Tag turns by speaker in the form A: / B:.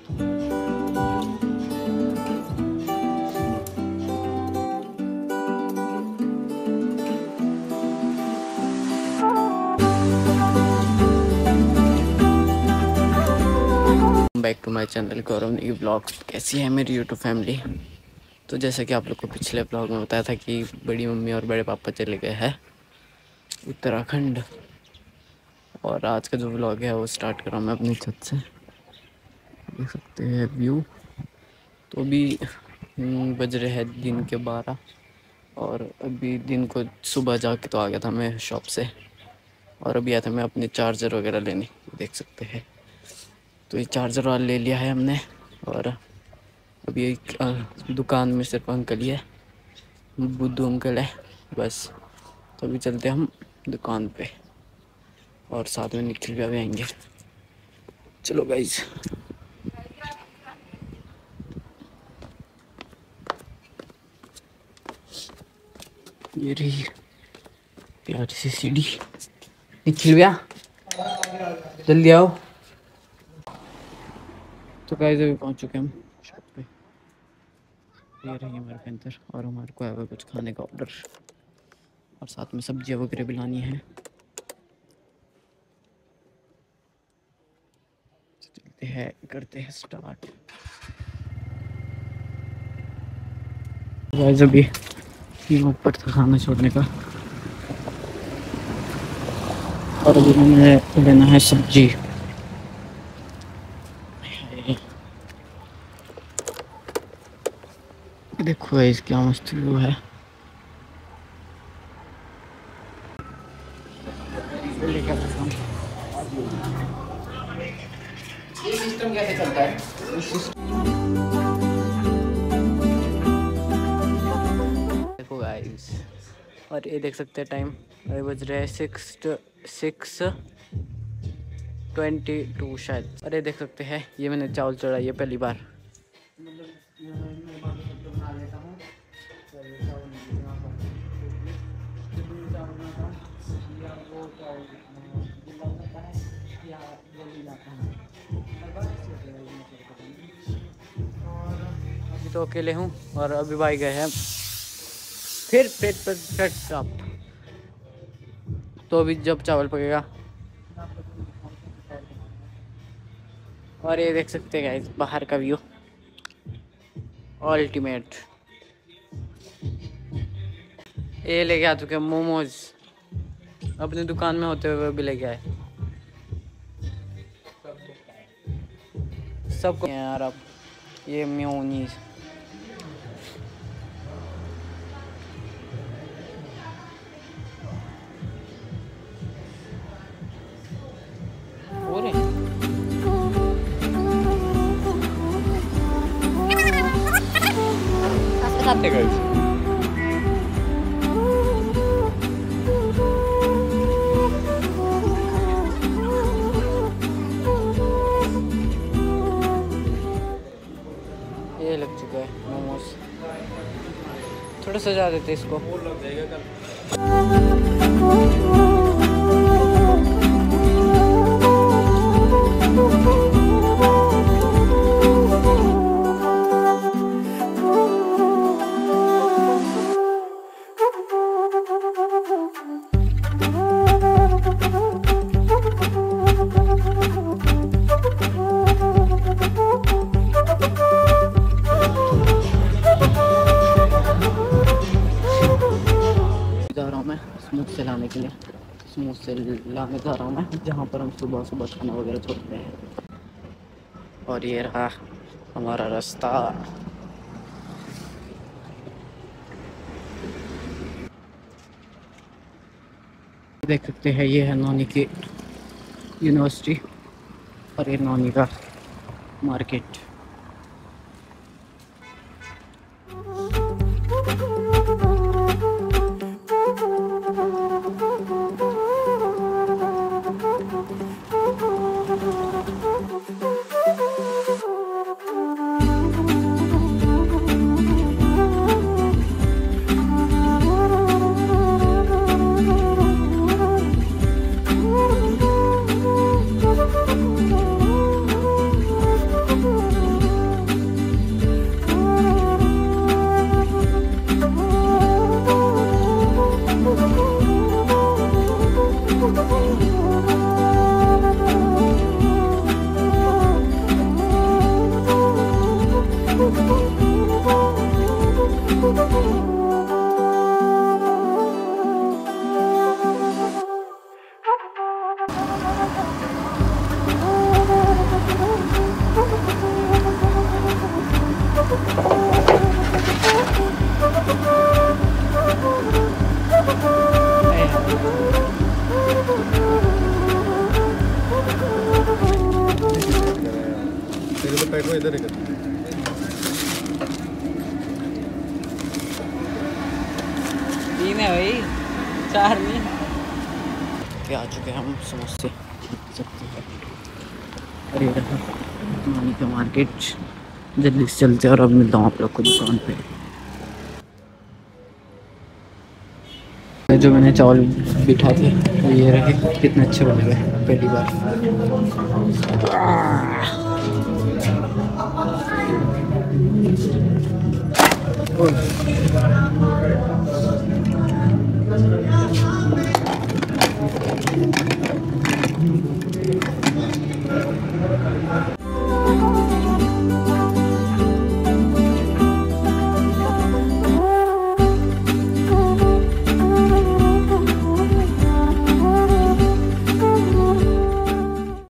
A: Back to my channel Gaurav Negi blogs. कैसी है मेरी यूट्यूब फैमिली। तो जैसा कि आप लोग को पिछले ब्लॉग में बताया था कि बड़ी मम्मी और बड़े पापा चले गए हैं उत्तराखंड, और आज का जो ब्लॉग है वो स्टार्ट कर रहा हूँ मैं अपनी छत से। देख सकते हैं व्यू। तो अभी बज रहे हैं दिन के 12, और अभी दिन को सुबह जाके तो आ गया था मैं शॉप से, और अभी आया था मैं अपने चार्जर वगैरह लेने। देख सकते हैं, तो ये चार्जर वाला ले लिया है हमने। और अभी एक दुकान में सिर्फ अंकल ही है, बुद्धू अंकल है बस। तो अभी चलते हम दुकान पे, और साथ में निखिल भी अभी आएंगे। चलो गाइज। ये रही प्यारी सी सीढ़ी। निखिल भैया जल्दी आओ। तो गाइज अभी पहुंच चुके हम शॉप पे। ये रही हमारे पेंटर, और हमारे को है कुछ खाने का ऑर्डर, और साथ में सब्जियां वगैरह भी लानी है। चलते हैं, करते हैं स्टार्ट। गाइस अभी ऊपर था खाना छोड़ने का, और अभी मैंने लेना है सब्जी। देखो गाइस क्या मस्त व्यू है। ये सिस्टम कैसे चलता है? देखो गाइस, और ये देख सकते हैं टाइम अभी बज रहे हैं 6:22 शायद। और ये देख सकते हैं, ये मैंने चावल चढ़ाई है पहली बार। अभी तो अकेले हूँ, और अभी भाई गए हैं फिर पेट साफ। तो अभी जब चावल पकेगा। और ये देख सकते हैं गाइस बाहर का व्यू अल्टीमेट। ये लेके आ चुके हैं मोमोज, अपनी दुकान में होते हुए भी लेके आए सबको यार। अब ये मेयोनीज, खाते गाइस। ये लग चुका है मोमोज, थोड़ा सजा देते इसको। स्मूथ से लाने के लिए, स्मूथ से लाने जा रहा हूँ मैं, जहाँ पर हम सुबह सुबह खाना वगैरह छोड़ते हैं। और ये रहा हमारा रास्ता। देख सकते हैं ये है नौनी की यूनिवर्सिटी, और ये नौनी का मार्केट।
B: मेरे तो पैक हुआ इधर है।
A: तीन है भाई, चार नहीं। के आ चुके हैं हम समोसे सकते हैं। अरे मानी का मार्केट, जल्दी से चलते हैं और अब मिलता हूँ आप लोग को दुकान पे। जो मैंने चावल बिठा थे वो ये रहे, कितने अच्छे बने हुए पहली बार।